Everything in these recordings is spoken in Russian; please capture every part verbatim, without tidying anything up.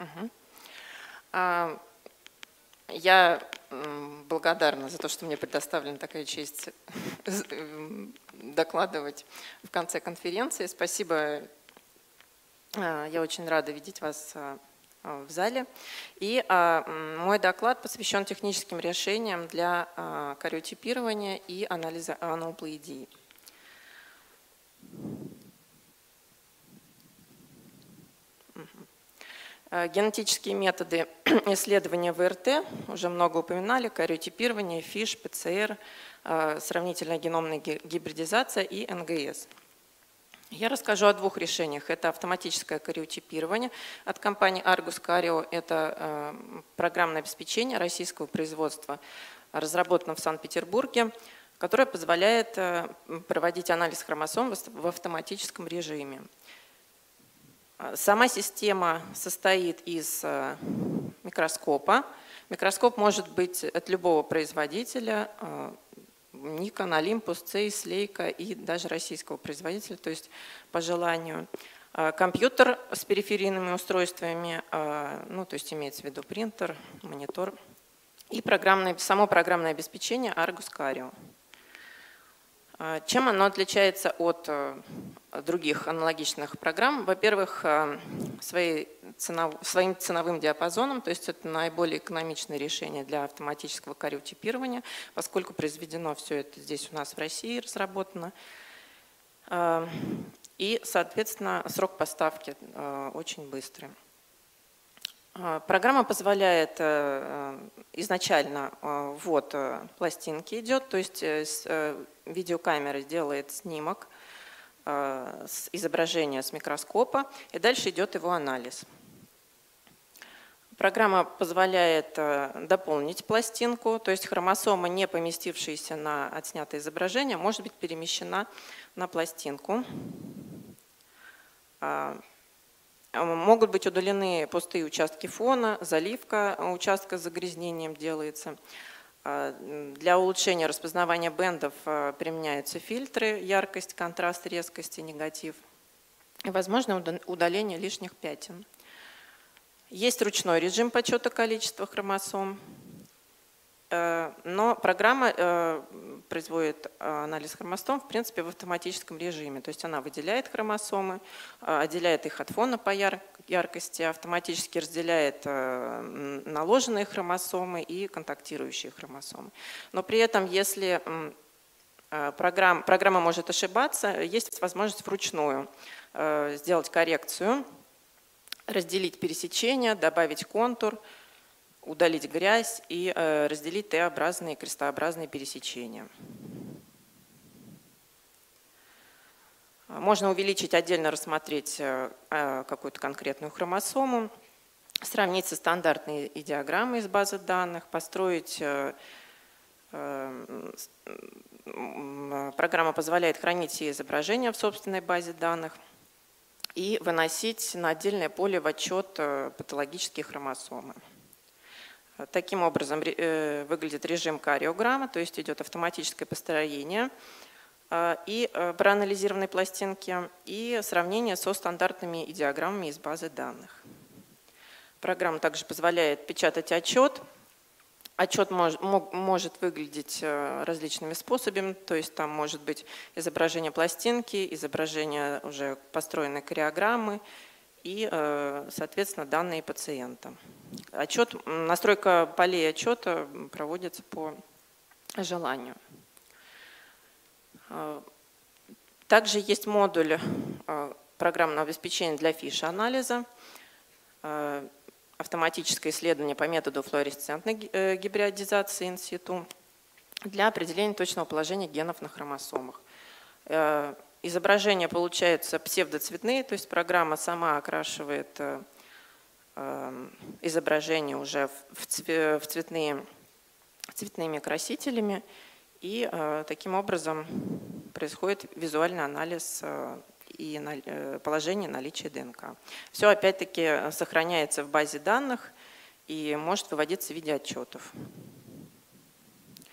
Угу. Я благодарна за то, что мне предоставлена такая честь докладывать в конце конференции. Спасибо. Я очень рада видеть вас в зале. И мой доклад посвящен техническим решениям для кариотипирования и анализа ануплоидии. Генетические методы исследования ВРТ уже много упоминали: кариотипирование, ФИШ, ПЦР, сравнительная геномная гибридизация и эн гэ эс. Я расскажу о двух решениях. Это автоматическое кариотипирование от компании Argus Cario. Это программное обеспечение российского производства, разработано в Санкт-Петербурге, которое позволяет проводить анализ хромосом в автоматическом режиме. Сама система состоит из микроскопа. Микроскоп может быть от любого производителя: Nikon, Olympus, Zeiss, Leica и даже российского производителя, то есть по желанию. Компьютер с периферийными устройствами, ну, то есть имеется в виду принтер, монитор, и программное, само программное обеспечение Argus Cario. Чем оно отличается от других аналогичных программ? Во-первых, своей ценов, своим ценовым диапазоном, то есть это наиболее экономичное решение для автоматического кариотипирования, поскольку произведено все это здесь у нас в России, разработано. И, соответственно, срок поставки очень быстрый. Программа позволяет изначально ввод пластинки идет, то есть видеокамера делает снимок с изображения с микроскопа, и дальше идет его анализ. Программа позволяет дополнить пластинку, то есть хромосома, не поместившаяся на отснятое изображение, может быть перемещена на пластинку. Могут быть удалены пустые участки фона, заливка участка с загрязнением делается. Для улучшения распознавания бендов применяются фильтры: яркость, контраст, резкость и негатив. И возможно удаление лишних пятен. Есть ручной режим подсчета количества хромосом, но программа производит анализ хромосом в принципе в автоматическом режиме. То есть она выделяет хромосомы, отделяет их от фона по яркости, автоматически разделяет наложенные хромосомы и контактирующие хромосомы. Но при этом, если программа, программа может ошибаться, есть возможность вручную сделать коррекцию, разделить пересечения, добавить контур, удалить грязь и разделить Т-образные и крестообразные пересечения. Можно увеличить, отдельно рассмотреть какую-то конкретную хромосому, сравнить со стандартной идиограммой из базы данных, построить. Программа позволяет хранить все изображения в собственной базе данных и выносить на отдельное поле в отчет патологические хромосомы. Таким образом выглядит режим кариограмма, то есть идет автоматическое построение и проанализированной пластинки и сравнение со стандартными идиограммами из базы данных. Программа также позволяет печатать отчет. Отчет мож, может выглядеть различными способами, то есть там может быть изображение пластинки, изображение уже построенной кариограммы и, соответственно, данные пациента. Отчет, настройка полей отчета проводится по желанию. Также есть модуль программного обеспечения для фиш-анализа, автоматическое исследование по методу флуоресцентной гибридизации инситу для определения точного положения генов на хромосомах. Изображения получаются псевдоцветные, то есть программа сама окрашивает изображение уже в цветные, цветными красителями, и таким образом происходит визуальный анализ и положение наличия ДНК. Все опять-таки сохраняется в базе данных и может выводиться в виде отчетов.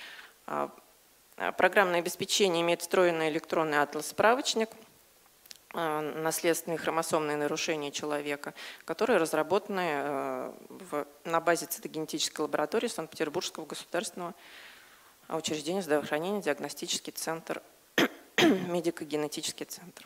Программное обеспечение имеет встроенный электронный атлас-справочник. наследственные хромосомные нарушения человека, которые разработаны в, на базе цитогенетической лаборатории Санкт-Петербургского государственного учреждения здравоохранения, диагностический центр, медико-генетический центр.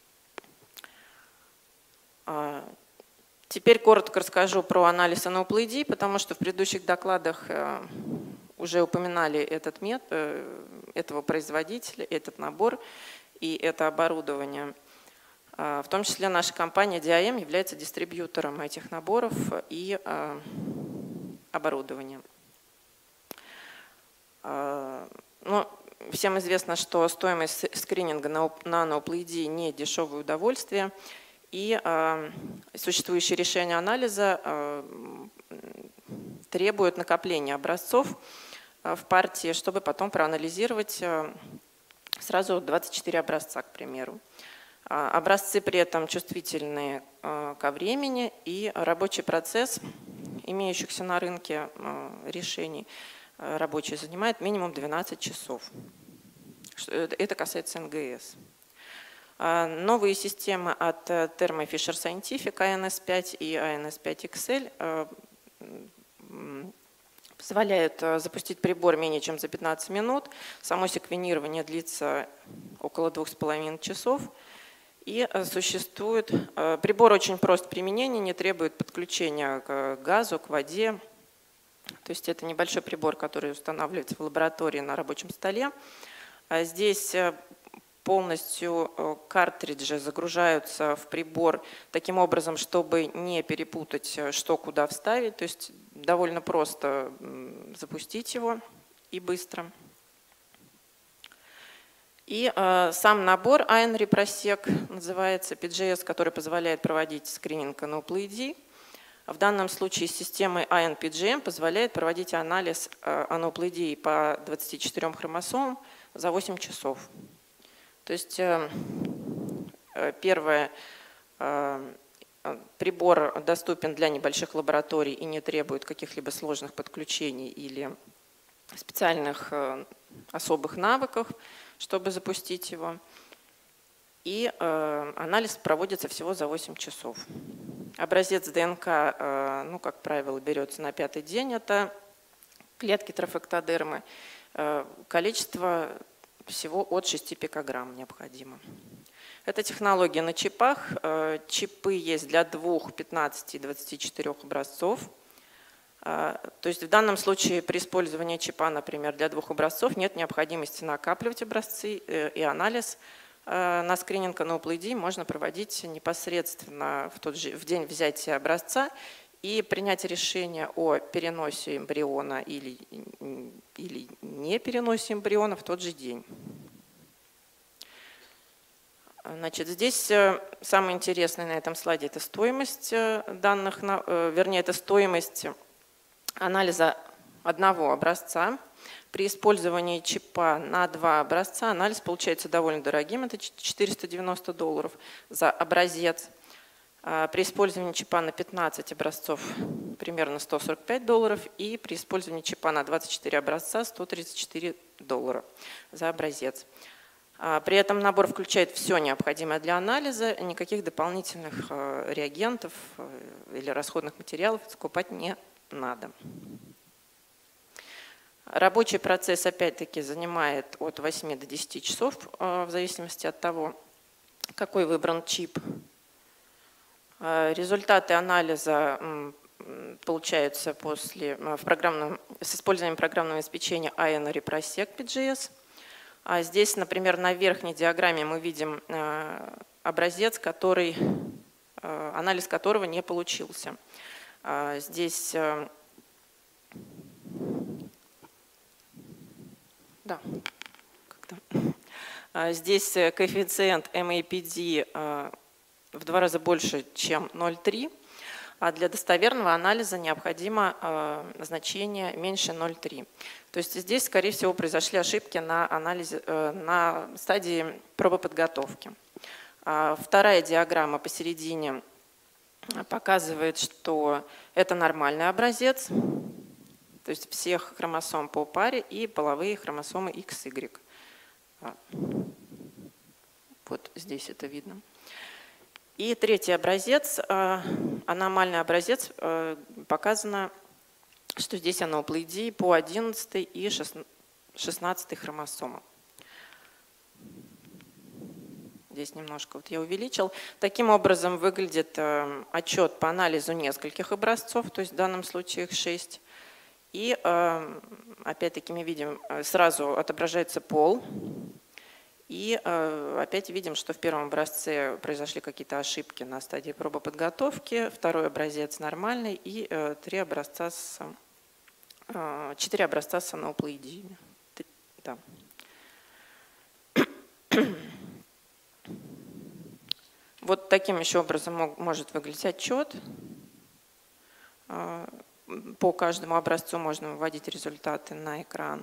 Теперь коротко расскажу про анализ ануплоидии, потому что в предыдущих докладах уже упоминали этот метод, этого производителя, этот набор и это оборудование. В том числе наша компания ди ай эм является дистрибьютором этих наборов и оборудования. Ну, всем известно, что стоимость скрининга на ануплоидии не дешевое удовольствие, и существующие решения анализа требуют накопления образцов в партии, чтобы потом проанализировать сразу двадцать четыре образца, к примеру. Образцы при этом чувствительны ко времени, и рабочий процесс имеющихся на рынке решений рабочий занимает минимум двенадцать часов. Это касается эн гэ эс. Новые системы от Thermo Fisher Scientific эй эн эс пять и эй эн эс пять икс эль позволяют запустить прибор менее чем за пятнадцать минут. Само секвенирование длится около двух с половиной часов. И существует, прибор очень прост в применении, не требует подключения к газу, к воде. То есть это небольшой прибор, который устанавливается в лаборатории на рабочем столе. Здесь полностью картриджи загружаются в прибор таким образом, чтобы не перепутать, что куда вставить. То есть довольно просто запустить его и быстро. И э, сам набор Ion Reprosec называется пи джи эс, который позволяет проводить скрининг ануплоидии. В данном случае система Ion пи джи эм позволяет проводить анализ э, ануплоидии по двадцати четырем хромосомам за восемь часов. То есть э, первое, э, прибор доступен для небольших лабораторий и не требует каких-либо сложных подключений или специальных э, особых навыков, чтобы запустить его. И э, анализ проводится всего за восемь часов. Образец ДНК, э, ну, как правило, берется на пятый день. Это клетки трофэктодермы. Э, количество всего от шести пикограмм необходимо. Это технология на чипах. Э, чипы есть для двух, пятнадцати и двадцати четырёх образцов. То есть в данном случае при использовании чипа, например, для двух образцов нет необходимости накапливать образцы, и анализ на скрининг ануплоидии можно проводить непосредственно в, тот же, в день взятия образца и принять решение о переносе эмбриона или, или не переносе эмбриона в тот же день. Значит, здесь самое интересное на этом слайде – это стоимость данных, вернее, это стоимость анализа одного образца. При использовании чипа на два образца анализ получается довольно дорогим, это четыреста девяносто долларов за образец. При использовании чипа на пятнадцать образцов примерно сто сорок пять долларов, и при использовании чипа на двадцать четыре образца сто тридцать четыре доллара за образец. При этом набор включает все необходимое для анализа, никаких дополнительных реагентов или расходных материалов закупать не надо. Рабочий процесс опять-таки занимает от восьми до десяти часов, в зависимости от того, какой выбран чип. Результаты анализа получаются после, в программном, с использованием программного обеспечения Ion Reprosec пи джи эс. А здесь, например, на верхней диаграмме мы видим образец, который, анализ которого не получился. Здесь, да, здесь коэффициент эм эй пи ди в два раза больше, чем ноль целых три десятых, а для достоверного анализа необходимо значение меньше ноль целых три десятых. То есть здесь, скорее всего, произошли ошибки на, анализе, на стадии пробоподготовки. Вторая диаграмма посередине показывает, что это нормальный образец, то есть всех хромосом по паре и половые хромосомы икс игрек. Вот здесь это видно. И третий образец, аномальный образец, показано, что здесь ануплоидии по одиннадцатой и шестнадцатой хромосомам. Здесь немножко вот я увеличил. Таким образом выглядит э, отчет по анализу нескольких образцов, то есть в данном случае их шесть. И э, опять-таки мы видим, сразу отображается пол. И э, опять видим, что в первом образце произошли какие-то ошибки на стадии пробоподготовки. Второй образец нормальный и э, три образца с, э, четыре образца с ануплоидиями. Да. Вот таким еще образом может выглядеть отчет. По каждому образцу можно выводить результаты на экран.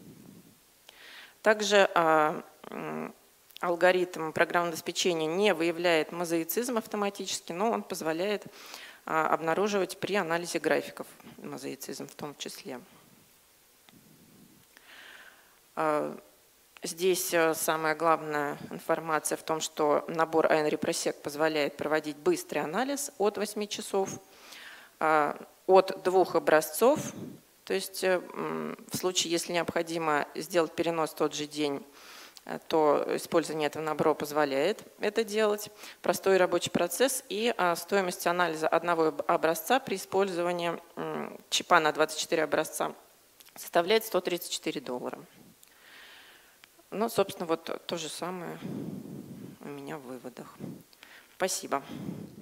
Также алгоритм программного обеспечения не выявляет мозаицизм автоматически, но он позволяет обнаруживать при анализе графиков мозаицизм в том числе. Здесь самая главная информация в том, что набор ANReproSeq позволяет проводить быстрый анализ от восьми часов, от двух образцов. То есть в случае, если необходимо сделать перенос в тот же день, то использование этого набора позволяет это делать. Простой рабочий процесс и стоимость анализа одного образца при использовании чипа на двадцать четыре образца составляет сто тридцать четыре доллара. Ну, собственно, вот то же самое у меня в выводах. Спасибо.